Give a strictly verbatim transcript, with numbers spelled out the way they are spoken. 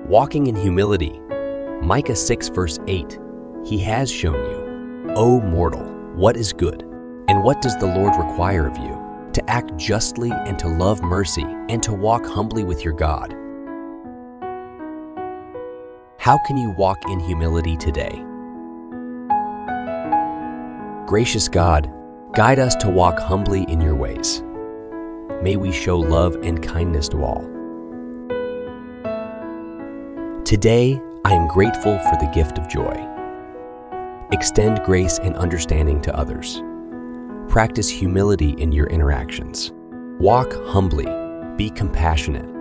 Walking in humility. Micah six verse eight. He has shown you, O mortal, what is good, and what does the Lord require of you? To act justly and to love mercy and to walk humbly with your God. How can you walk in humility today? Gracious God, guide us to walk humbly in your ways. May we show love and kindness to all. Today, I am grateful for the gift of joy. Extend grace and understanding to others. Practice humility in your interactions. Walk humbly. Be compassionate.